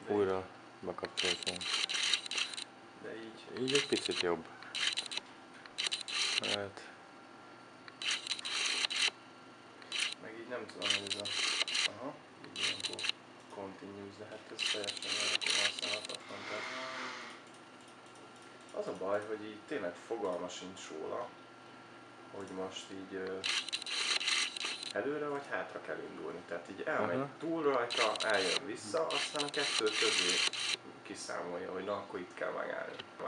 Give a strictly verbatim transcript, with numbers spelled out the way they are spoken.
újra bekapcsoltam. De így... Így egy picit jobb. Hát... Meg így nem tudom, hogy ez a... Aha, így ilyenkor continues, de hát ez teljesen ilyenkor használhatatlan. Tehát... Az a baj, hogy így tényleg fogalma sincs róla, hogy most így ö, előre vagy hátra kell indulni. Tehát így elmegy Aha. túl rajta, eljön vissza, aztán a kettő közé kiszámolja, hogy na akkor itt kell megállni.